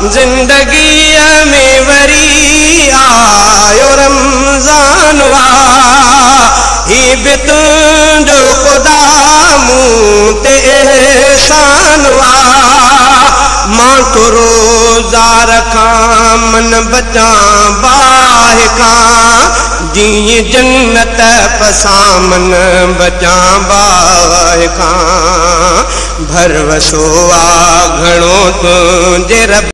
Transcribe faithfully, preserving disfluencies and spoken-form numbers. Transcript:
जिंदगी में वरी आयो रमजान वा ही भी तुंजो खुदा मूं ते एहसान वा मां तो रोजा रखां मन बचा बाह खां जी जन्नत पसामन बचा बाह खां भरवसो आ घणो तुंहिंजे रब